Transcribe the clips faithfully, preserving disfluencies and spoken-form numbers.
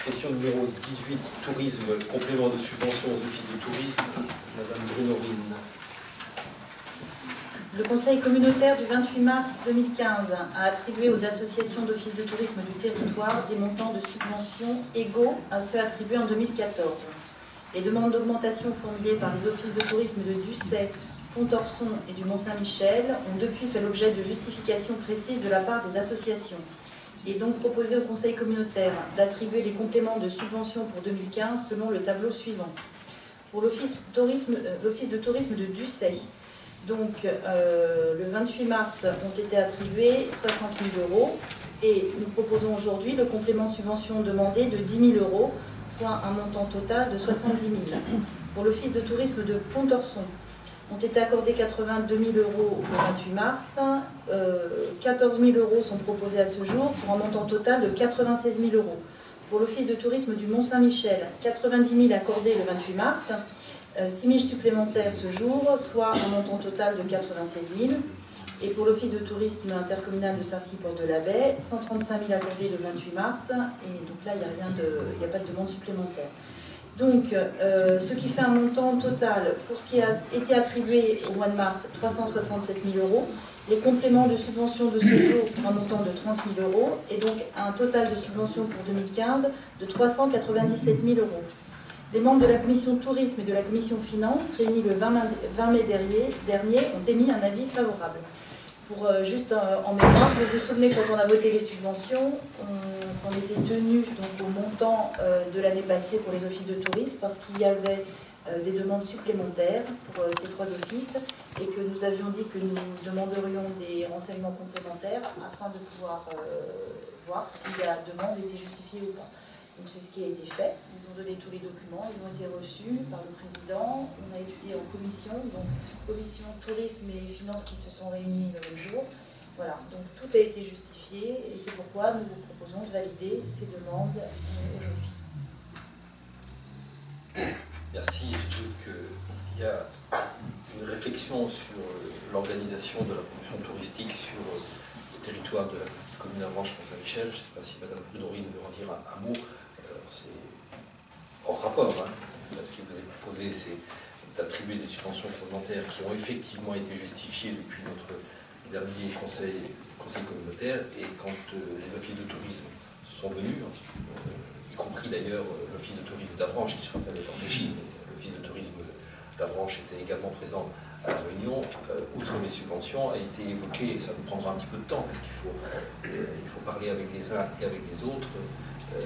Question numéro dix-huit, tourisme, complément de subvention aux offices de tourisme. Madame Brunorine. Le Conseil communautaire du vingt-huit mars deux mille quinze a attribué aux associations d'offices de tourisme du territoire des montants de subventions égaux à ceux attribués en deux mille quatorze. Les demandes d'augmentation formulées par les offices de tourisme de Ducet, Pontorson et du Mont-Saint-Michel ont depuis fait l'objet de justifications précises de la part des associations. Il est donc proposé au Conseil communautaire d'attribuer les compléments de subvention pour deux mille quinze selon le tableau suivant. Pour l'office euh, de tourisme de Ducet, donc euh, le vingt-huit mars ont été attribués soixante mille euros et nous proposons aujourd'hui le complément de subvention demandé de dix mille euros, soit un montant total de soixante-dix mille. Pour l'office de tourisme de Pontorson, ont été accordés quatre-vingt-deux mille euros le vingt-huit mars, euh, quatorze mille euros sont proposés à ce jour pour un montant total de quatre-vingt-seize mille euros. Pour l'office de tourisme du Mont-Saint-Michel, quatre-vingt-dix mille accordés le vingt-huit mars, euh, six mille supplémentaires ce jour, soit un montant total de quatre-vingt-seize mille. Et pour l'office de tourisme intercommunal de Sarty-Port-de-la-Baie, cent trente-cinq mille accordés le vingt-huit mars, et donc là il n'y a, rien de, il n'y a pas de demande supplémentaire. Donc, euh, ce qui fait un montant total, pour ce qui a été attribué au mois de mars, trois cent soixante-sept mille euros, les compléments de subvention de ce jour pour un montant de trente mille euros, et donc un total de subvention pour deux mille quinze de trois cent quatre-vingt-dix-sept mille euros. Les membres de la commission tourisme et de la commission finances, réunis le vingt mai dernier, ont émis un avis favorable. Pour euh, juste euh, en mémoire, vous vous souvenez, quand on a voté les subventions, on s'en était tenu donc, au montant euh, de l'année passée pour les offices de tourisme, parce qu'il y avait euh, des demandes supplémentaires pour euh, ces trois offices, et que nous avions dit que nous demanderions des renseignements complémentaires afin de pouvoir euh, voir si la demande était justifiée ou pas. Donc c'est ce qui a été fait. Ils ont donné tous les documents, ils ont été reçus par le président. On a étudié en commission, donc commission tourisme et finances qui se sont réunis le même jour. Voilà, donc tout a été justifié et c'est pourquoi nous vous proposons de valider ces demandes aujourd'hui. Merci. J'ajoute qu'il y a une réflexion sur l'organisation de la production touristique sur le territoire de la commune d'Avranches Mont-Saint-Michel. Je ne sais pas si Madame Brunorine veut en dire un, un mot. C'est hors rapport. Hein. Ce qui vous est proposé, c'est d'attribuer des subventions complémentaires qui ont effectivement été justifiées depuis notre dernier conseil, conseil communautaire. Et quand euh, les offices de tourisme sont venus, euh, y compris d'ailleurs euh, l'office de tourisme d'Avranches, qui je rappelle est en régie, mais l'office de tourisme d'Avranches était également présent à la réunion, euh, outre les subventions, a été évoqué, et ça nous prendra un petit peu de temps, parce qu'il faut, euh, il faut parler avec les uns et avec les autres, euh,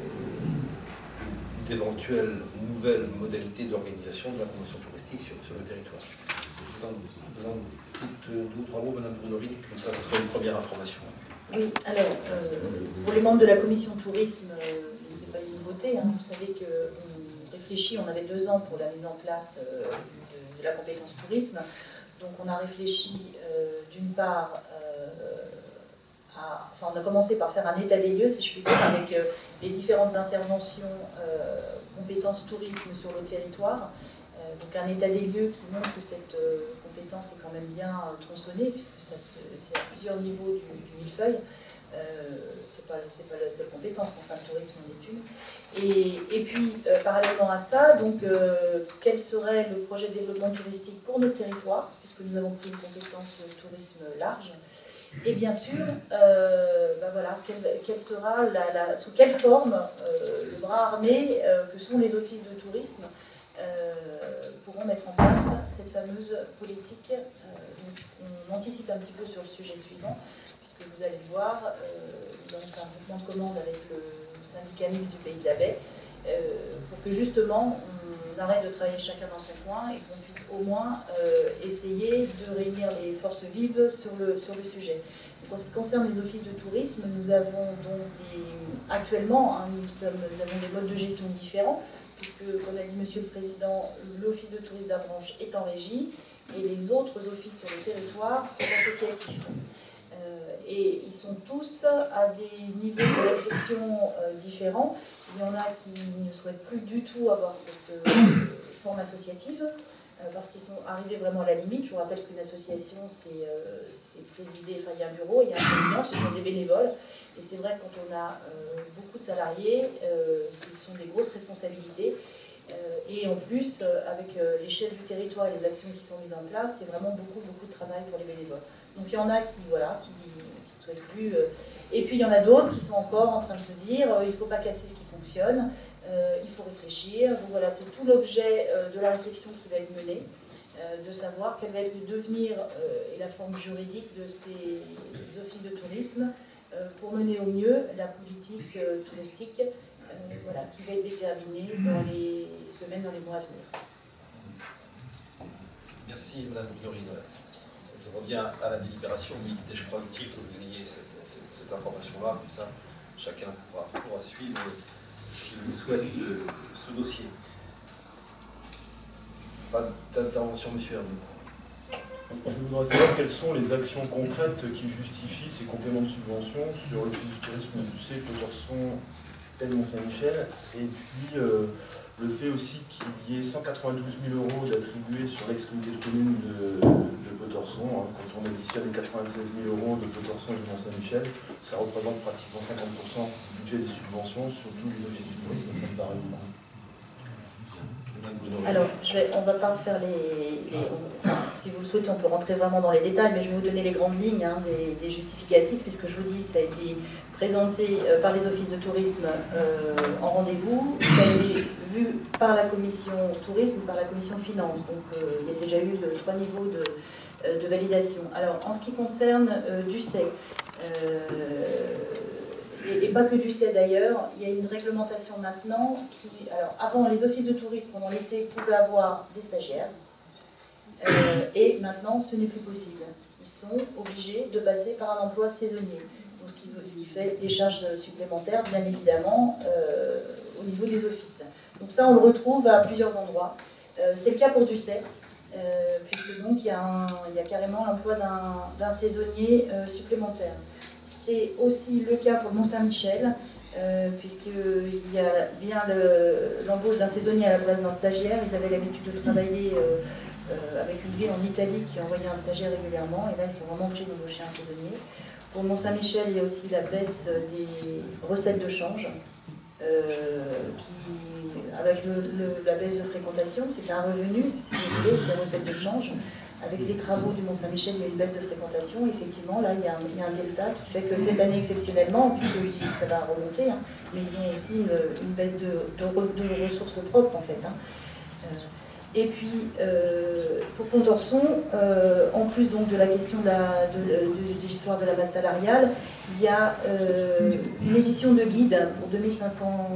d'éventuelles nouvelles modalités d'organisation de la promotion touristique sur, sur le territoire. Vous en, vous en dites deux ou trois mots, Madame Brunorine, comme ça, ce sera une première information. Oui, alors, euh, pour les membres de la commission tourisme, euh, ce n'est pas une nouveauté, hein, vous savez qu'on réfléchit, on avait deux ans pour la mise en place euh, de, de la compétence tourisme, donc on a réfléchi euh, d'une part, euh, à, enfin on a commencé par faire un état des lieux, si je puis dire, avec euh, les différentes interventions euh, compétences tourisme sur le territoire. Euh, donc un état des lieux qui montre que cette euh, compétence est quand même bien euh, tronçonnée, puisque c'est à plusieurs niveaux du, du millefeuille. Euh, c'est pas, c'est pas la seule compétence qu'en fin de tourisme on est une. Et, et puis, euh, parallèlement à ça, donc, euh, quel serait le projet de développement touristique pour notre territoire, puisque nous avons pris une compétence tourisme large. Et bien sûr, euh, ben voilà, quelle, quelle sera la, la, sous quelle forme euh, le bras armé euh, que sont les offices de tourisme euh, pourront mettre en place cette fameuse politique. Euh, donc on anticipe un petit peu sur le sujet suivant, puisque vous allez le voir, euh, nous avons fait un mouvement de commande avec le syndicat mixte du Pays de la Baie, euh, pour que justement on arrête de travailler chacun dans son coin et qu'on puisse au moins euh, essayer de réunir les forces vives sur le, sur le sujet. Donc, en ce qui concerne les offices de tourisme, nous avons donc des, actuellement, hein, nous, sommes, nous avons des modes de gestion différents, puisque, comme a dit Monsieur le Président, l'office de tourisme d'Avranches est en régie et les autres offices sur le territoire sont associatifs. Euh, et ils sont tous à des niveaux de réflexion euh, différents. Il y en a qui ne souhaitent plus du tout avoir cette euh, forme associative. parce qu'ils sont arrivés vraiment à la limite. Je vous rappelle qu'une association, c'est euh, présidé, enfin il y a un bureau, il y a un président, ce sont des bénévoles. Et c'est vrai que quand on a euh, beaucoup de salariés, euh, ce sont des grosses responsabilités. Euh, et en plus, euh, avec euh, l'échelle du territoire et les actions qui sont mises en place, c'est vraiment beaucoup, beaucoup de travail pour les bénévoles. Donc il y en a qui, voilà, qui ne souhaitent plus. Euh, et puis il y en a d'autres qui sont encore en train de se dire euh, il ne faut pas casser ce qui fonctionne, euh, il faut réfléchir. Donc voilà, c'est tout l'objet euh, de la réflexion qui va être menée, euh, de savoir quel va être le devenir euh, et la forme juridique de ces offices de tourisme euh, pour mener au mieux la politique euh, touristique. Euh, voilà, qui va être déterminé dans les semaines, dans les mois à venir. Merci Madame Florine. Je reviens à la délibération, mais il était, je crois, utile que vous ayez cette, cette, cette information-là, comme ça chacun pourra, pourra suivre, s'il le souhaite, de, ce dossier. Pas d'intervention, Monsieur Hermé. Je voudrais savoir quelles sont les actions concrètes qui justifient ces compléments de subvention sur l'Office du tourisme du C, Potorson et Mont-Saint-Michel, et puis euh, le fait aussi qu'il y ait cent quatre-vingt-douze mille euros d'attribués sur l'ex-comité de commune de, de Potorson. Hein. Quand on additionne les quatre-vingt-seize mille euros de Potorson et de Mont-Saint-Michel, ça représente pratiquement cinquante pour cent du budget des subventions sur tous les offices du tourisme, ça me paraît beaucoup. Alors, je vais, on ne va pas faire les... les on, si vous le souhaitez, on peut rentrer vraiment dans les détails, mais je vais vous donner les grandes lignes hein, des, des justificatifs, puisque je vous dis, ça a été présenté euh, par les offices de tourisme euh, en rendez-vous, ça a été vu par la commission tourisme, par la commission finance, donc euh, il y a déjà eu de, trois niveaux de, euh, de validation. Alors, en ce qui concerne euh, du C E C, euh, Et, et pas que du C E d'ailleurs, il y a une réglementation maintenant qui... Alors, avant, les offices de tourisme, pendant l'été, pouvaient avoir des stagiaires. Euh, et maintenant, ce n'est plus possible. Ils sont obligés de passer par un emploi saisonnier. Donc, ce, qui, ce qui fait des charges supplémentaires, bien évidemment, euh, au niveau des offices. Donc ça, on le retrouve à plusieurs endroits. Euh, C'est le cas pour du C E, euh, puisque donc, il y a, un, il y a carrément l'emploi d'un saisonnier euh, supplémentaire. C'est aussi le cas pour Mont-Saint-Michel, euh, puisqu'il y a bien l'embauche le, d'un saisonnier à la place d'un stagiaire. Ils avaient l'habitude de travailler euh, euh, avec une ville en Italie qui envoyait un stagiaire régulièrement, et là ils sont vraiment obligés d'embaucher un saisonnier. Pour Mont-Saint-Michel, il y a aussi la baisse des recettes de change, euh, qui, avec le, le, la baisse de fréquentation, c'est un revenu, si vous voulez, des recettes de change. Avec les travaux du Mont-Saint-Michel, il y a une baisse de fréquentation. Effectivement, là, il y a un, il y a un delta qui fait que cette année, exceptionnellement, puisque ça va remonter, hein, mais ils ont aussi une, une baisse de, de, de ressources propres, en fait. Hein. Euh, et puis, euh, pour Potorson, euh, en plus donc, de la question de l'histoire de, de, de, de la masse salariale, il y a euh, une édition de guide pour deux mille cinq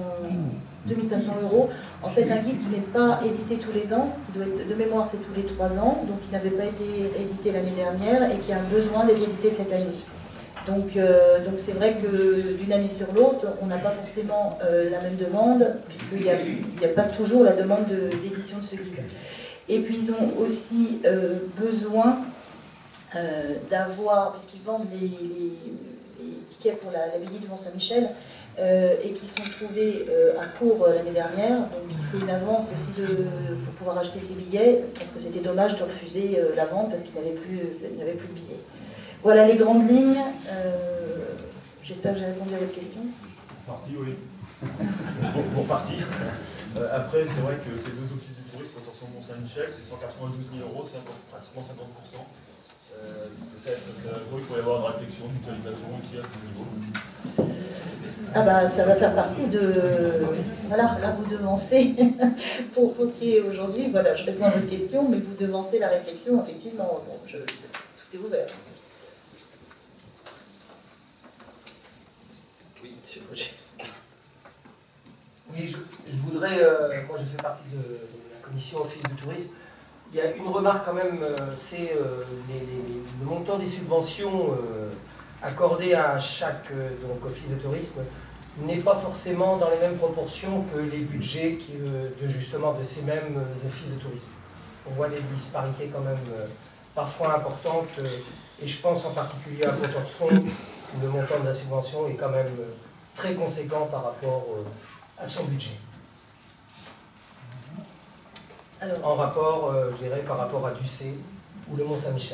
cents euros. En fait, un guide qui n'est pas édité tous les ans, qui doit être de mémoire, c'est tous les trois ans, donc qui n'avait pas été édité l'année dernière et qui a besoin d'être édité cette année. Donc, euh, donc c'est vrai que d'une année sur l'autre, on n'a pas forcément euh, la même demande, puisqu'il n'y a, il y a pas toujours la demande d'édition de, de ce guide. Et puis, ils ont aussi euh, besoin euh, d'avoir, puisqu'ils vendent les, les, les tickets pour la, la veillée du Mont-Saint-Michel, Euh, et qui sont trouvés euh, à court euh, l'année dernière. Donc il faut une avance aussi de, pour pouvoir acheter ces billets, parce que c'était dommage de refuser euh, la vente parce qu'il n'avait plus, euh, plus de billets. Voilà les grandes lignes. Euh, J'espère que j'ai répondu à votre question. Pour partie, oui. pour, pour partie. Euh, après, c'est vrai que ces deux offices du tourisme, Potorson Mont-Saint-Michel, c'est cent quatre-vingt-douze mille euros, pratiquement cinquante pour cent. Euh, Peut-être qu'il pourrait y avoir une réflexion, une mutualisation aussi à ce niveau. Ah bah ça va faire partie de... Voilà, là vous devancez, pour, pour ce qui est aujourd'hui, voilà, je réponds à votre question, mais vous devancez la réflexion, effectivement, bon, je, tout est ouvert. Oui, monsieur Roger. Oui, je, je voudrais, euh, moi je fais partie de, de la commission Office du tourisme, il y a une remarque quand même, euh, c'est euh, le montant des subventions euh, accordées à chaque euh, donc, office de tourisme n'est pas forcément dans les mêmes proportions que les budgets qui, euh, de, justement de ces mêmes euh, offices de tourisme. On voit des disparités quand même euh, parfois importantes, euh, et je pense en particulier à Potorson, où le montant de la subvention est quand même euh, très conséquent par rapport euh, à son budget. Alors, en rapport, euh, je dirais, par rapport à Ducé ou le Mont-Saint-Michel.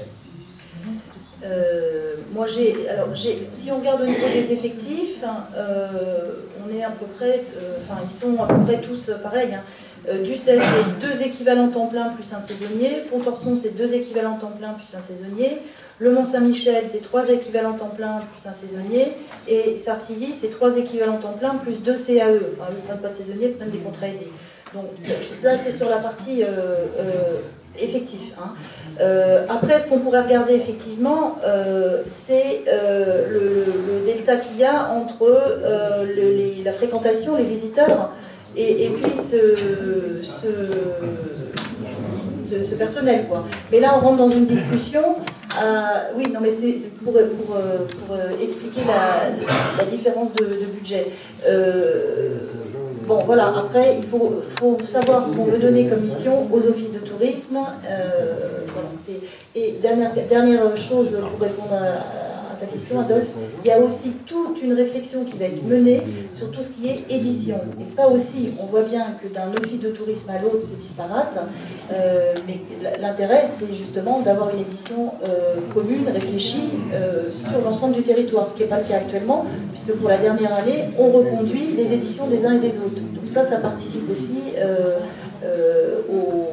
Euh, moi, j'ai, alors, j'ai, si on regarde au niveau des effectifs, hein, euh, on est à peu près, euh, enfin, ils sont à peu près tous euh, pareils. Hein. Euh, Ducé, c'est deux équivalents temps plein plus un saisonnier. Pontorson, c'est deux équivalents temps plein plus un saisonnier. Le Mont-Saint-Michel, c'est trois équivalents temps plein plus un saisonnier. Et Sartilly, c'est trois équivalents temps plein plus deux C A E. Enfin, ils ne prennent pas de saisonnier, ils prennent des contrats aidés. Donc là, c'est sur la partie euh, euh, effectif. Hein. Euh, après, ce qu'on pourrait regarder effectivement, euh, c'est euh, le, le delta qu'il y a entre euh, le, les, la fréquentation, les visiteurs, et, et puis ce, ce, ce, ce personnel, quoi. Mais là, on rentre dans une discussion. Euh, oui, non, mais c'est pour, pour, pour expliquer la, la différence de, de budget. Euh, bon, voilà, après, il faut, faut savoir ce qu'on veut donner comme mission aux offices de tourisme. Euh, voilà, et dernière, dernière chose pour répondre à, à ta question, Adolphe, il y a aussi toute une réflexion qui va être menée sur tout ce qui est édition. Et ça aussi, on voit bien que d'un office de tourisme à l'autre, c'est disparate. Euh, mais l'intérêt, c'est justement d'avoir une édition euh, commune, réfléchie euh, sur l'ensemble du territoire, ce qui n'est pas le cas actuellement, puisque pour la dernière année, on reconduit les éditions des uns et des autres. Donc ça, ça participe aussi euh, euh, au, au,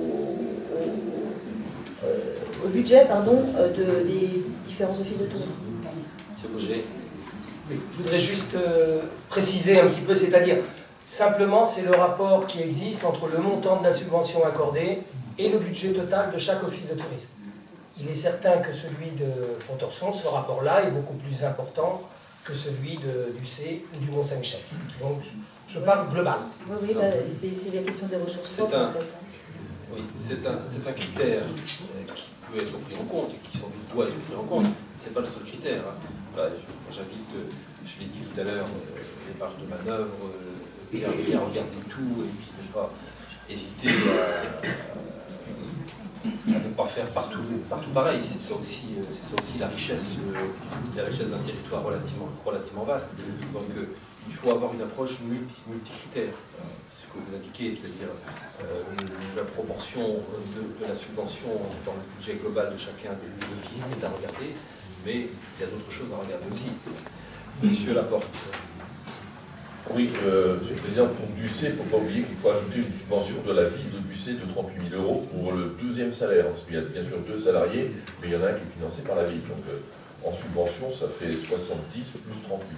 euh, au budget pardon, de, des différents offices de tourisme. Monsieur Bouger. Oui, je voudrais juste euh, préciser un petit peu, c'est-à-dire, simplement, c'est le rapport qui existe entre le montant de la subvention accordée et le budget total de chaque office de tourisme. Il est certain que celui de Pontorson, ce rapport-là, est beaucoup plus important que celui de Ducé ou du Mont-Saint-Michel. Donc, je parle global. Oui, oui, bah, c'est la question des ressources propres, un, en fait. Oui, c'est un, un critère qui peut être pris en compte, et qui sans doute doit être pris en compte. Ce n'est pas le seul critère. Hein. Voilà, j'invite, je l'ai dit tout à l'heure, les marges de manœuvre, bien, bien regarder tout, et ne pas hésiter à, à ne pas faire partout, partout pareil. C'est ça aussi, c'est ça aussi la richesse, la richesse d'un territoire relativement, relativement vaste. Donc il faut avoir une approche multi, multicritère. Ce que vous indiquez, c'est-à-dire euh, la proportion de, de la subvention dans le budget global de chacun des offices est à regarder, mais il y a d'autres choses à regarder aussi. Monsieur Laporte. Oui, euh, Monsieur le Président, pour Ducé, il ne faut pas oublier qu'il faut ajouter une subvention de la ville de Ducé de trente-huit mille euros pour le deuxième salaire, parce qu'il y a bien sûr deux salariés, mais il y en a un qui est financé par la ville. Donc euh, en subvention, ça fait soixante-dix plus trente-huit.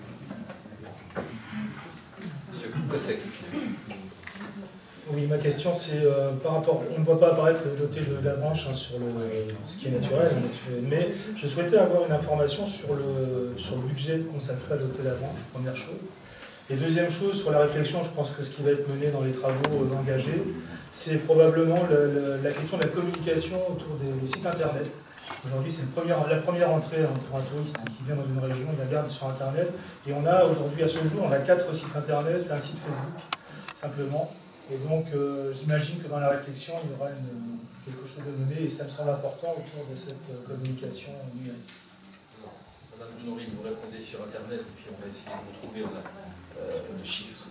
Monsieur Cossec. Oui, ma question c'est euh, par rapport, on ne voit pas apparaître le doté de la branche hein, sur le, ce qui est naturel, mais je souhaitais avoir une information sur le, sur le budget consacré à doter la branche, première chose. Et deuxième chose, sur la réflexion, je pense que ce qui va être mené dans les travaux euh, engagés, c'est probablement le, le, la question de la communication autour des, des sites internet. Aujourd'hui, c'est la première entrée hein, pour un touriste qui vient dans une région, il regarde sur internet. Et on a aujourd'hui, à ce jour, on a quatre sites internet, un site Facebook, simplement. Et donc, euh, j'imagine que dans la réflexion, il y aura une, quelque chose de mené, et ça me semble important autour de cette euh, communication numérique. Madame Nourri, vous répondez sur Internet, et puis on va essayer de vous trouver euh, le chiffre.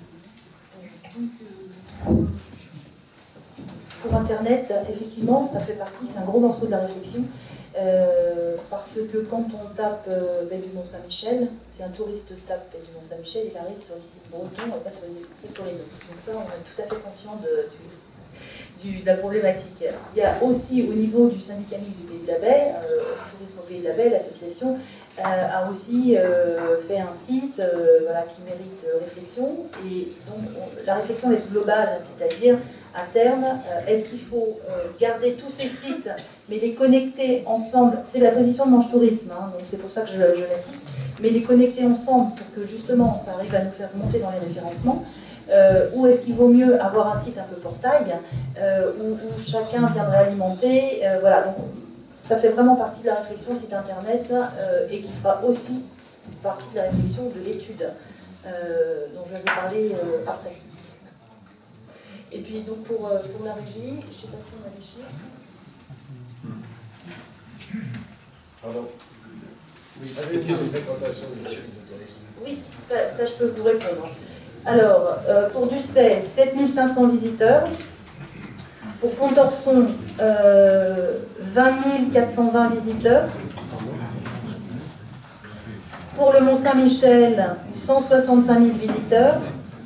Pour Internet, effectivement, ça fait partie, c'est un gros morceau de la réflexion, euh, parce que quand on tape euh, Baie du Mont-Saint-Michel, si un touriste tape Baie du Mont-Saint-Michel, il arrive sur les sites bretons et pas sur les, sur les nôtres. Donc ça, on est tout à fait conscient de, du, du, de la problématique. Il y a aussi, au niveau du syndicat mixte du Pays de la Baie, euh, Tourisme au Pays de la Baie, l'association, euh, a aussi euh, fait un site euh, voilà, qui mérite euh, réflexion. Et donc, on, la réflexion est globale, c'est-à-dire, à terme, euh, est-ce qu'il faut euh, garder tous ces sites, mais les connecter ensemble? C'est la position de Manche Tourisme, hein, donc c'est pour ça que je, je la cite, mais les connecter ensemble pour que justement ça arrive à nous faire monter dans les référencements, euh, ou est-ce qu'il vaut mieux avoir un site un peu portail, euh, où, où chacun viendrait alimenter, euh, voilà, donc ça fait vraiment partie de la réflexion site internet, euh, et qui fera aussi partie de la réflexion de l'étude, euh, dont je vais parler euh, après. Et puis donc pour, euh, pour la régie, je ne sais pas si on a les chiffres. Pardon. Oui, avez-vous des fréquentations de tourisme? Oui, ça, ça je peux vous répondre. Alors, euh, pour Ducé, sept mille cinq cents visiteurs. Pour Pontorson, euh, vingt mille quatre cent vingt visiteurs. Pour le Mont-Saint-Michel, cent soixante-cinq mille visiteurs.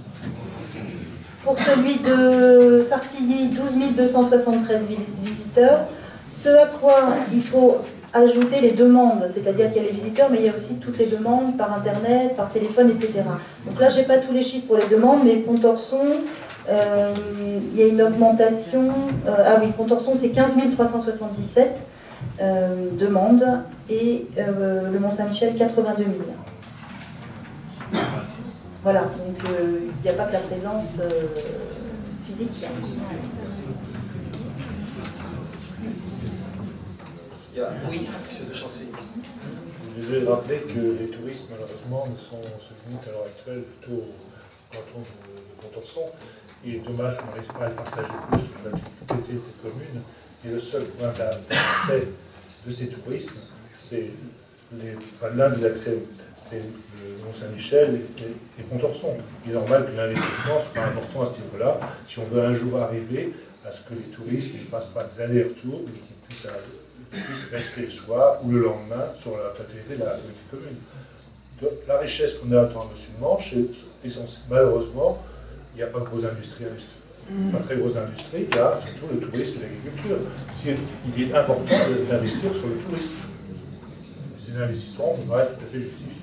Pour celui de Sartilly, douze mille deux cent soixante-treize visiteurs. Ce à quoi il faut ajouter les demandes, c'est-à-dire qu'il y a les visiteurs, mais il y a aussi toutes les demandes par Internet, par téléphone, et cetera. Donc là, je n'ai pas tous les chiffres pour les demandes, mais Pontorson, euh, il y a une augmentation. Euh, ah oui, Pontorson, c'est quinze mille trois cent soixante-dix-sept euh, demandes, et euh, le Mont-Saint-Michel, quatre-vingt-deux mille. Voilà, donc euh, il n'y a pas que la présence euh, physique. Oui, monsieur de Chancé. Je voulais rappeler que les touristes, malheureusement, ne sont, se limitent à l'heure actuelle plutôt au canton de, de Pontorson. Il est dommage qu'on n'arrive pas à le partager plus sur la difficulté des communes. Et le seul point d'accès de ces touristes, c'est enfin, l'un des accès, c'est le Mont-Saint-Michel et, et Pontorson. Il est normal que l'investissement soit important à ce niveau-là, si on veut un jour arriver à ce que les touristes ne fassent pas des allers-retours, mais qu'ils puissent puissent rester le soir ou le lendemain sur la totalité de la petite commune. Donc, la richesse qu'on a dans le sud-Manche, c'est malheureusement, il n'y a pas de grosses industries, industries. Pas très grosses industries, il y a surtout le tourisme et l'agriculture. Il est important d'investir sur le tourisme. Ces investissements vont être tout à fait justifiés.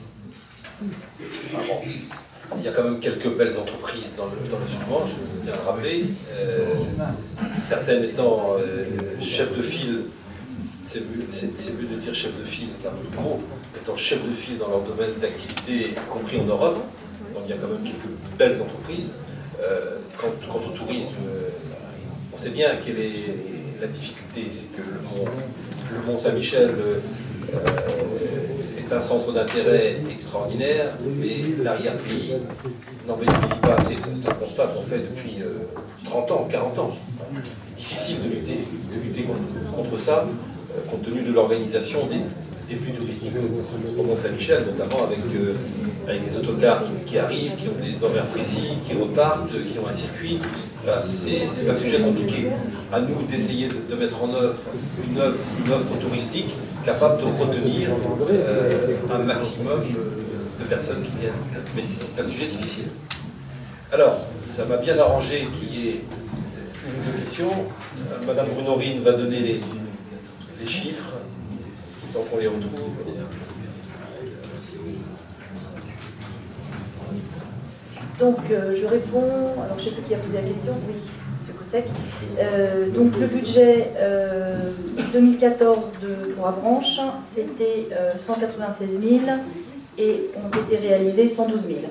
Ah bon. Il y a quand même quelques belles entreprises dans le, dans le Sud-Manche, je veux bien le rappeler. Euh, certaines étant euh, chefs de file. C'est mieux de dire chef de file, c'est un peu gros, étant chef de file dans leur domaine d'activité, y compris en Europe. Donc il y a quand même quelques belles entreprises. Euh, quant, quant au tourisme, euh, on sait bien quelle est la difficulté, c'est que le Mont, le Mont Saint-Michel euh, est un centre d'intérêt extraordinaire, mais l'arrière-pays n'en bénéficie pas assez. C'est un constat qu'on fait depuis euh, trente ans, quarante ans. Il est difficile de lutter, de lutter contre, contre ça, compte tenu de l'organisation des, des flux touristiques au Mont-Saint-Michel, notamment avec, euh, avec des autocars qui, qui arrivent, qui ont des horaires précis, qui repartent, qui ont un circuit. Voilà, c'est un sujet compliqué. À nous d'essayer de, de mettre en œuvre une, œuvre une offre touristique capable de retenir euh, un maximum de personnes qui viennent. Mais c'est un sujet difficile. Alors, ça m'a bien arrangé qu'il y ait une ou deux questions. Euh, Madame Brunorine va donner les... les chiffres, tant qu'on les retrouve. Donc, euh, je réponds, alors je ne sais plus qui a posé la question, oui, M. Cossec. Euh, donc, le budget euh, deux mille quatorze de, pour Avranches, c'était euh, cent quatre-vingt-seize mille et ont été réalisés cent douze mille.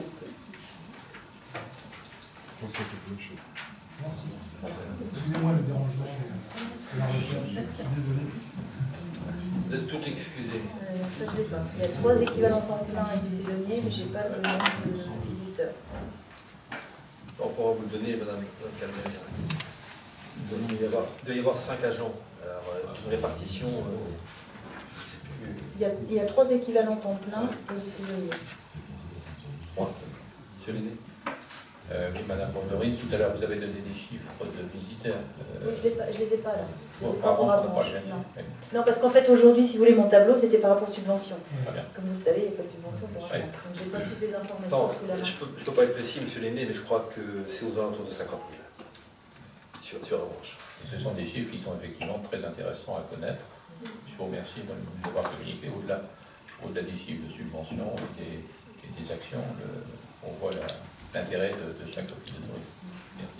Merci. Excusez-moi le dérangement. La recherche, je suis désolé. Vous êtes tout excusé. Euh, ça, je l'ai pas. Il y a trois équivalents temps plein et des saisonniers, mais je n'ai pas le nombre de visiteurs. On pourra vous le donner, Madame Calmer. Il doit y avoir, il doit y avoir cinq agents. Alors, une répartition. Euh, il, y a, il y a trois équivalents temps plein et des saisonniers. Trois. Monsieur Lenné. Euh, oui, Madame Borderie, tout à l'heure, vous avez donné des chiffres de visiteurs. Euh... Oui, je ne les ai pas là. Je les ai Bon, pas encore avant, avant. je ne Non. oui. non, parce qu'en fait, aujourd'hui, si vous voulez, mon tableau, c'était par rapport aux subventions. Très bien. Comme vous le savez, il n'y a pas de subvention pour Ouais. Donc, je n'ai pas toutes les informations Sans, sous la main. je ne peux, peux pas être précis, Monsieur Lenné, mais je crois que c'est aux alentours de cinquante mille sur, sur Avranches. Ce sont des chiffres qui sont effectivement très intéressants à connaître. Je vous remercie de nous avoir communiqué au-delà au-delà des chiffres de subvention et des, et des actions. Le, on voit l'intérêt de, de chaque office de tourisme. Merci.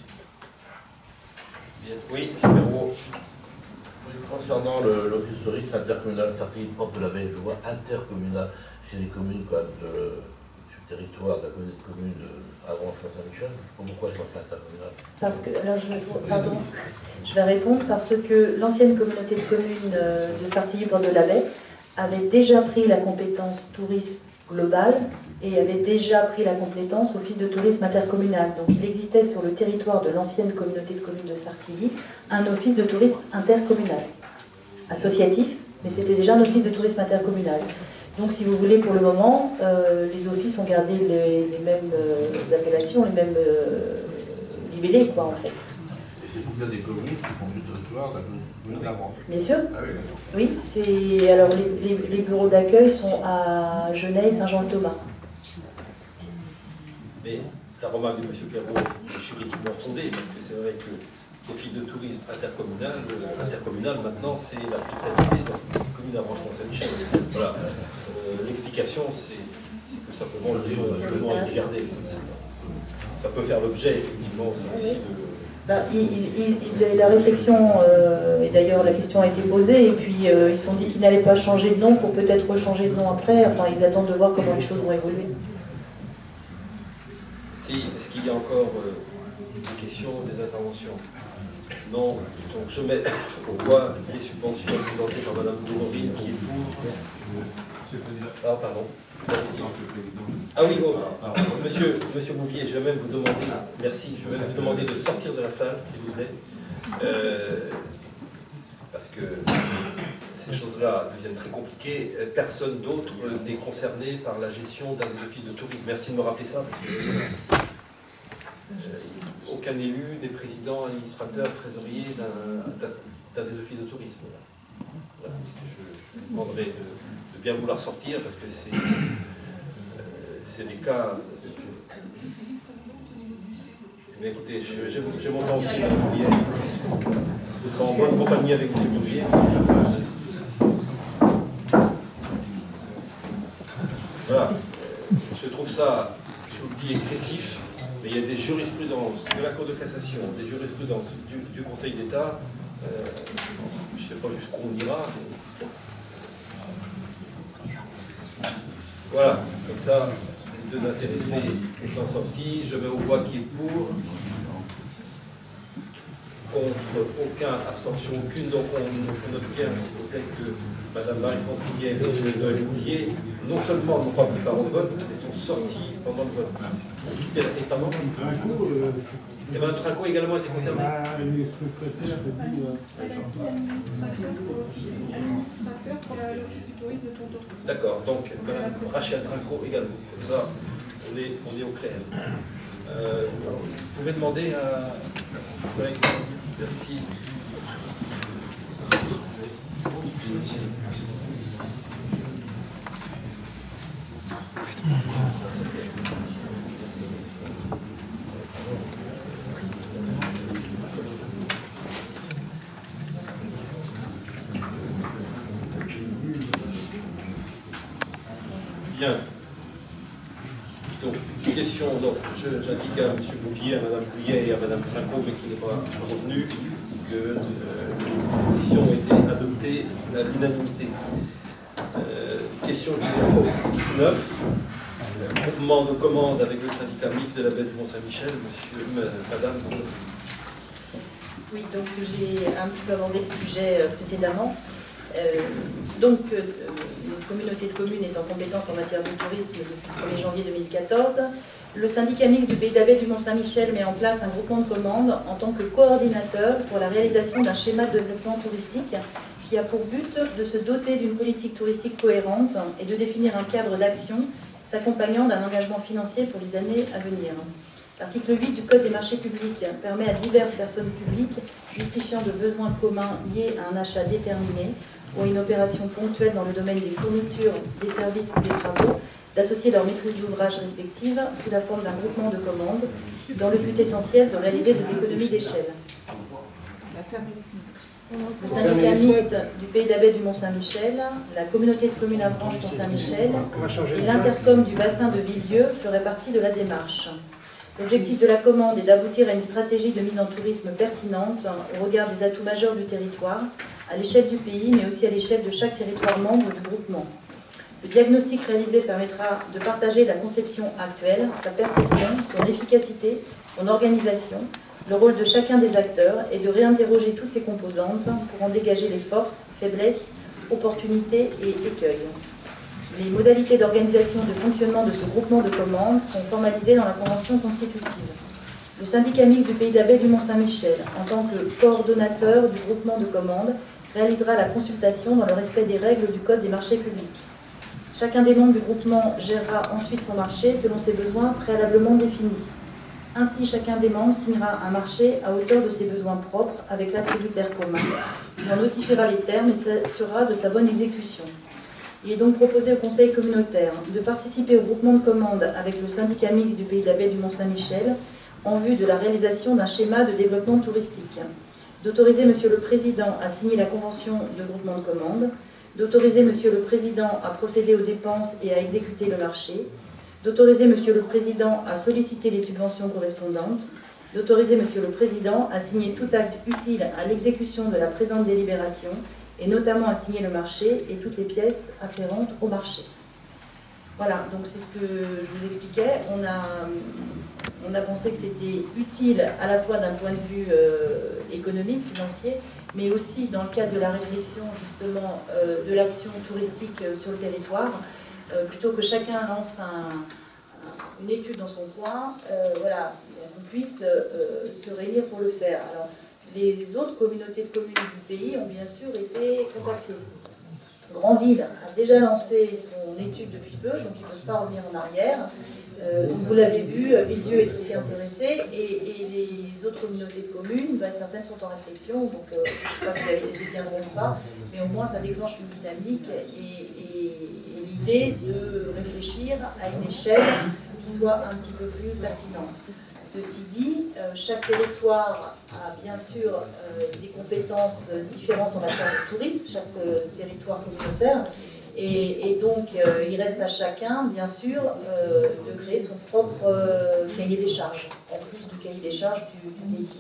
Oui, numéro. Concernant l'office de tourisme intercommunal Sartilly Porte de la Baie, je vois intercommunal chez les communes quoi, de, sur le territoire de la communauté de communes d'Avranches-Saint-Michel. Pourquoi je m'appelle intercommunal? Parce que, alors je vais, pardon, je vais répondre parce que l'ancienne communauté de communes de Sartilly Porte de la Baie avait déjà pris la compétence tourisme global et avait déjà pris la compétence office de tourisme intercommunal. Donc il existait sur le territoire de l'ancienne communauté de communes de Sartilly un office de tourisme intercommunal, associatif, mais c'était déjà un office de tourisme intercommunal. Donc si vous voulez, pour le moment, euh, les offices ont gardé les, les mêmes euh, appellations, les mêmes euh, libellés, quoi, en fait. c'est bien des communes qui font du territoire de la commune d'Avranches. Bien sûr. Ah oui, d'accord. Oui, c'est alors les, les, les bureaux d'accueil sont à Genève et Saint-Jean-le-Thomas. Mais la remarque de M. Perrault est juridiquement fondée, parce que c'est vrai que l'office de tourisme intercommunal, euh, intercommunal maintenant, c'est la totalité de la commune d'Avranches-Mont-Saint-Michel. Voilà. Euh, L'explication, c'est que simplement le nom est regardé. Ça peut faire l'objet, effectivement, ça aussi, de... Ben, il, il, il, la réflexion, euh, et d'ailleurs la question a été posée, et puis euh, ils se sont dit qu'ils n'allaient pas changer de nom pour peut-être rechanger de nom après. Enfin, ils attendent de voir comment les choses vont évoluer. Si, est-ce qu'il y a encore euh, des questions, des interventions? Non. Donc je mets au voie les subventions présentées par Mme Bournorine qui est pour... Ah, pardon. Ah oui, oh, monsieur, monsieur Bouvier, je vais même vous demander, merci, je vais même vous demander de sortir de la salle, s'il vous plaît, euh, parce que ces choses-là deviennent très compliquées. Personne d'autre n'est concerné par la gestion d'un des offices de tourisme. Merci de me rappeler ça, parce que euh, aucun élu, des présidents, administrateurs, trésoriers d'un des offices de tourisme. Voilà, parce que je, je vous demanderai de, de bien vouloir sortir, parce que c'est euh, des cas... Mais écoutez, j'ai mon temps aussi, Madame Bouvier. Je serai en bonne compagnie avec M. Bouvier. Voilà. Je trouve ça, je vous le dis, excessif, mais il y a des jurisprudences de la Cour de cassation, des jurisprudences du, du Conseil d'État. Euh, je ne sais pas jusqu'où on ira. Mais... Voilà, comme ça, les deux intéressés étant sortis, je mets au voix qui est pour. Contre aucun, abstention aucune, donc on, on note bien, s'il vous plaît, que Mme Marie-France Bouvier et M. Noël Bouvier, non seulement n'ont pas pris part au vote, mais sont sortis pendant le vote. Et pardon, et Mme Trinquot a également été concernée. Le secrétaire administrateur pour l'office du tourisme de Pontorson. D'accord, donc Mme Rachel Trinquot également. Comme ça, on est, on est au clair. Euh, vous pouvez demander à... Ouais, merci. Bien. Donc, question, donc, j'indique à M. Bouvier, à Mme Bouillet et à Mme Trinquot, mais qui n'est pas revenu, que euh, les décisions ont été adoptées à l'unanimité. Euh, question numéro dix-neuf. Groupement de commande avec le syndicat mixte de la baie du Mont-Saint-Michel, monsieur, madame. Oui, donc j'ai un petit peu abordé le sujet euh, précédemment. Euh, donc, euh, une communauté de communes étant compétente en matière de tourisme depuis le premier janvier deux mille quatorze, le syndicat mixte du Pays d'Abbé du Mont-Saint-Michel met en place un groupement de commande en tant que coordinateur pour la réalisation d'un schéma de développement touristique qui a pour but de se doter d'une politique touristique cohérente et de définir un cadre d'action s'accompagnant d'un engagement financier pour les années à venir. L'article huit du Code des marchés publics permet à diverses personnes publiques justifiant de besoins communs liés à un achat déterminé ou à une opération ponctuelle dans le domaine des fournitures, des services ou des travaux d'associer leur maîtrise d'ouvrage respective sous la forme d'un groupement de commandes dans le but essentiel de réaliser des économies d'échelle. Le syndicat mixte du Pays d'Abbé du Mont-Saint-Michel, la communauté de communes Avranches Mont-Saint-Michel et l'intercom du bassin de Villedieu feraient partie de la démarche. L'objectif de la commande est d'aboutir à une stratégie de mise en tourisme pertinente au regard des atouts majeurs du territoire, à l'échelle du pays, mais aussi à l'échelle de chaque territoire membre du groupement. Le diagnostic réalisé permettra de partager la conception actuelle, sa perception, son efficacité, son organisation, le rôle de chacun des acteurs et de réinterroger toutes ses composantes pour en dégager les forces, faiblesses, opportunités et écueils. Les modalités d'organisation et de fonctionnement de ce groupement de commandes sont formalisées dans la convention constitutive. Le syndicat mixte du Pays d'Abbé du Mont-Saint-Michel, en tant que coordonnateur du groupement de commandes, réalisera la consultation dans le respect des règles du Code des marchés publics. Chacun des membres du groupement gérera ensuite son marché selon ses besoins préalablement définis. Ainsi, chacun des membres signera un marché à hauteur de ses besoins propres avec l'attributaire commun. Il en notifiera les termes et s'assurera de sa bonne exécution. Il est donc proposé au Conseil communautaire de participer au groupement de commandes avec le syndicat mixte du Pays de la Baie du Mont-Saint-Michel en vue de la réalisation d'un schéma de développement touristique, d'autoriser Monsieur le Président à signer la convention de groupement de commandes, d'autoriser Monsieur le Président à procéder aux dépenses et à exécuter le marché, d'autoriser Monsieur le Président à solliciter les subventions correspondantes, d'autoriser Monsieur le Président à signer tout acte utile à l'exécution de la présente délibération et notamment à signer le marché et toutes les pièces afférentes au marché. Voilà, donc c'est ce que je vous expliquais. On a, on a pensé que c'était utile à la fois d'un point de vue euh, économique, financier, mais aussi dans le cadre de la réflexion justement euh, de l'action touristique euh, sur le territoire, euh, plutôt que chacun lance un, une étude dans son coin, euh, voilà, qu'on puisse euh, se réunir pour le faire. Alors, les autres communautés de communes du pays ont bien sûr été contactées. Grandville a déjà lancé son étude depuis peu, donc ils ne peuvent pas revenir en arrière. Euh, vous l'avez vu, Villedieu est aussi intéressé, et, et les autres communautés de communes, ben, certaines sont en réflexion, donc euh, je ne sais pas si elles y viendront ou pas, mais au moins ça déclenche une dynamique et, et, et l'idée de réfléchir à une échelle qui soit un petit peu plus pertinente. Ceci dit, euh, chaque territoire a bien sûr euh, des compétences différentes en matière de tourisme, chaque euh, territoire communautaire, et, et donc euh, il reste à chacun, bien sûr, euh, de créer son propre euh, cahier des charges, en plus du cahier des charges du, du pays.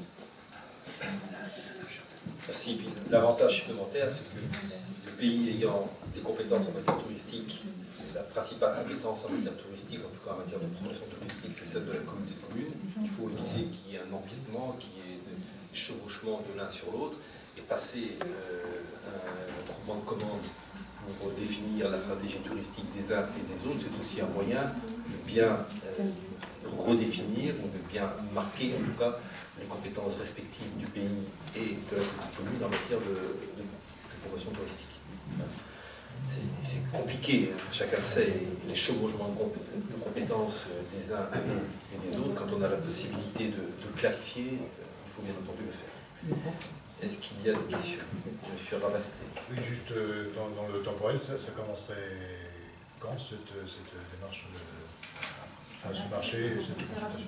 Merci. L'avantage supplémentaire, c'est que le pays ayant des compétences en matière touristique, la principale compétence en matière touristique, en tout cas en matière de promotion touristique, c'est celle de la communauté de communes. Il faut éviter qu'il y ait un empiètement, qu'il y ait des chevauchements de l'un sur l'autre, et passer euh, un groupement de commandes pour définir la stratégie touristique des uns et des autres, c'est aussi un moyen de bien euh, redéfinir, ou de bien marquer en tout cas les compétences respectives du pays et de la communauté de communes en matière de, de, de promotion touristique. C'est compliqué, hein. Chacun le sait, les chevauchements de compétences des uns et des autres, quand on a la possibilité de, de clarifier, il faut bien entendu le faire. Est-ce qu'il y a des questions? Monsieur Rabasté. Oui, juste dans, dans le temporel, ça, ça commencerait quand cette, cette démarche de, de ce marché, cette consultation?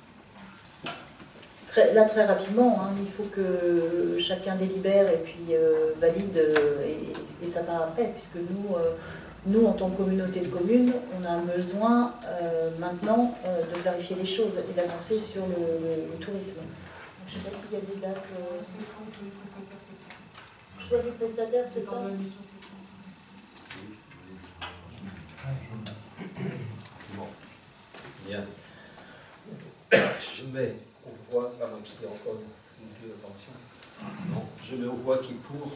Très, là, très rapidement, hein, il faut que chacun délibère et puis euh, valide euh, et, et ça part après, puisque nous, euh, nous, en tant que communauté de communes, on a besoin euh, maintenant euh, de clarifier les choses et d'avancer sur le, le, le tourisme. Donc, je ne sais pas s'il y a des dates. Euh... Choix du prestataire, c'est quand? Bon. Bien. Je mets aux voix, à moins qu'il y ait encore une, une deux attention. Non. Je mets aux voix qui est pour,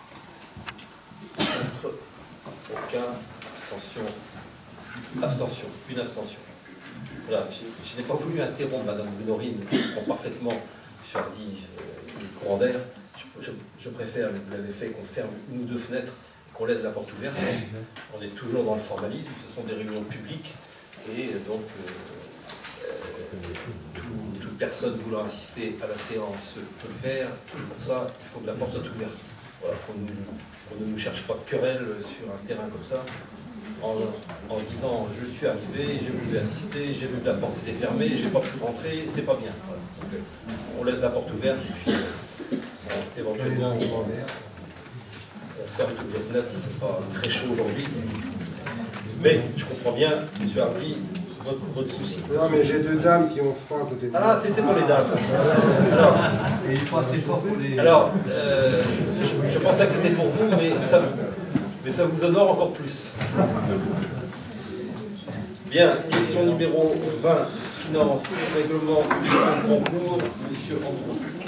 contre, aucun, abstention, abstention, une abstention. Voilà, je, je n'ai pas voulu interrompre Madame Brunorine, qui comprend parfaitement M. Hardy, euh, le courant d'air. Je, je, je préfère, vous l'avez fait, qu'on ferme une ou deux fenêtres, qu'on laisse la porte ouverte. On est toujours dans le formalisme, ce sont des réunions publiques, et donc euh, euh, tout, toute personne voulant assister à la séance peut le faire. Pour ça, il faut que la porte soit ouverte. Voilà, qu'on qu'on ne nous cherche pas de querelle sur un terrain comme ça, en, en disant je suis arrivé, j'ai voulu assister, j'ai vu que la porte était fermée, j'ai pas pu rentrer, c'est pas bien. Voilà. Donc, euh, on laisse la porte ouverte et puis euh, bon, éventuellement on, on ferme toutes les fenêtres, il ne fait pas très chaud aujourd'hui. Mais je comprends bien, M. Hardy, votre, votre souci. Non, mais j'ai deux dames qui ont froid à côté de moi. Ah, c'était pour les dames. Alors, et il faut assez fort pour les... alors euh, je, je pensais que c'était pour vous, mais ça, mais ça vous honore encore plus. Bien, question numéro vingt, finance, règlement du concours, M. Andrew.